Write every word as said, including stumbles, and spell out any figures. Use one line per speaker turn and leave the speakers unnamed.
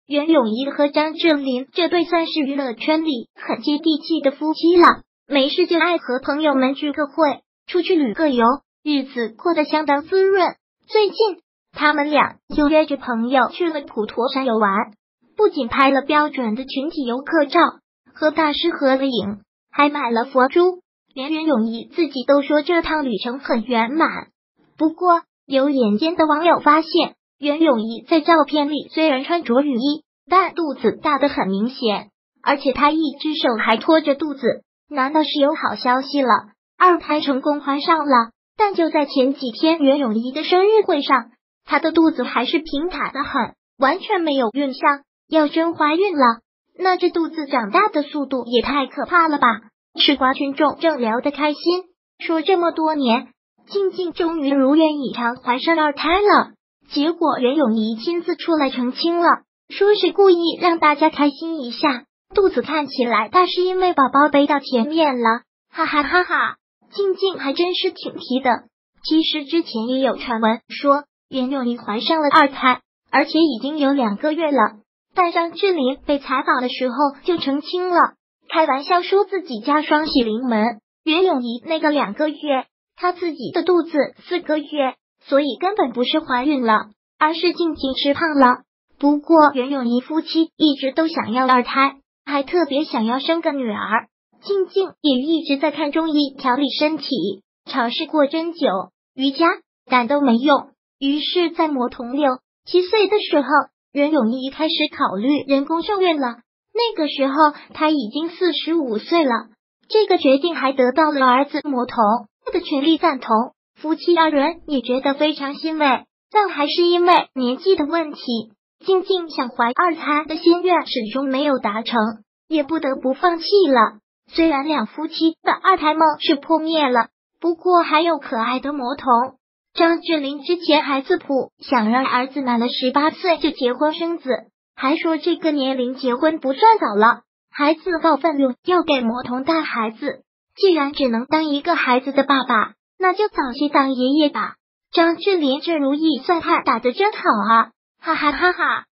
袁咏仪和张智霖这对算是娱乐圈里很接地气的夫妻了，没事就爱和朋友们聚个会，出去旅个游，日子过得相当滋润。最近他们俩就约着朋友去了普陀山游玩，不仅拍了标准的群体游客照，和大师合了影，还买了佛珠，连袁咏仪自己都说这趟旅程很圆满。不过有眼尖的网友发现，袁咏仪在照片里虽然穿着雨衣，但肚子大得很明显，而且她一只手还托着肚子，难道是有好消息了？二胎成功怀上了，但就在前几天袁咏仪的生日会上，她的肚子还是平坦的很，完全没有孕相。要真怀孕了，那这肚子长大的速度也太可怕了吧！吃瓜群众正聊得开心，说这么多年，静静终于如愿以偿怀上二胎了。结果袁咏仪亲自出来澄清了，说是故意让大家开心一下，肚子看起来大是因为宝宝背到前面了，哈哈哈哈！静静还真是挺皮的。其实之前也有传闻说袁咏仪怀上了二胎，而且已经有两个月了，但张智霖被采访的时候就澄清了，开玩笑说自己家双喜临门，袁咏仪那个两个月，她自己的肚子四个月，所以根本不是怀孕了，而是静静吃胖了。不过袁咏仪夫妻一直都想要二胎，还特别想要生个女儿。静静也一直在看中医调理身体，尝试过针灸、瑜伽，但都没用。于是在魔童六七岁的时候，袁咏仪开始考虑人工受孕了。那个时候她已经四十五岁了，这个决定还得到了儿子魔童的全力赞同，夫妻二人也觉得非常欣慰。但还是因为年纪的问题，静静想怀二胎的心愿始终没有达成，也不得不放弃了。虽然两夫妻的二胎梦是破灭了，不过还有可爱的魔童。张智霖之前孩子谱想让儿子满了十八岁就结婚生子，还说这个年龄结婚不算早了，孩子告愤怒要给魔童带孩子，既然只能当一个孩子的爸爸，那就早些当爷爷吧。张智霖这如意算盘打得真好啊，哈哈哈哈。